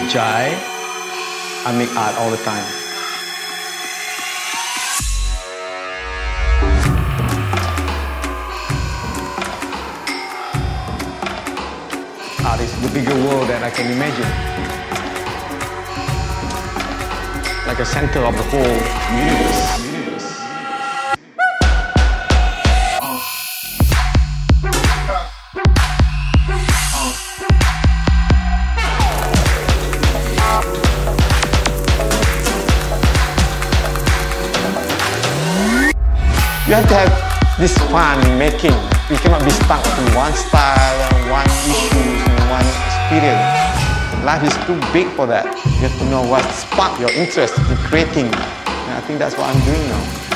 Jai, I make art all the time. Art is the bigger world that I can imagine. Like a center of the whole universe. You have to have this fun in making. You cannot be stuck to one style, one issue, one experience. Life is too big for that. You have to know what sparks your interest in creating. And I think that's what I'm doing now.